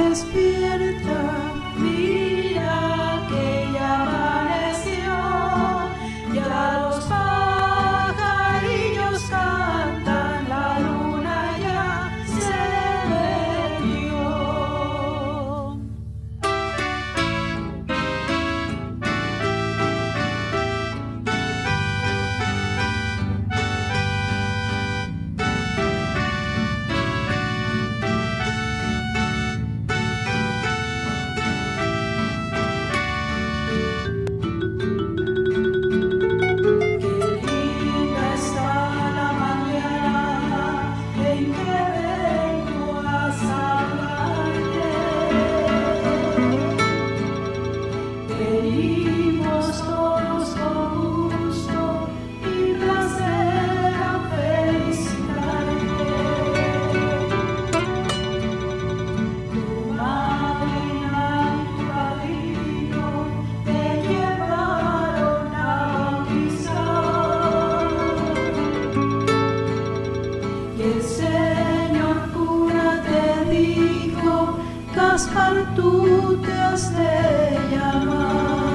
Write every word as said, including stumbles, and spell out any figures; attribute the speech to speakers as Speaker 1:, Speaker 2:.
Speaker 1: despierta, mira que ya amaneció, ya los pajarillos cantan, la luna ya se metió. Venimos todos con gusto y placer a felicitarte. Tu madrina y tu padrino te llevaron a bautizar. Y el señor cura te dijo: Gaspar, tú te has de llamar.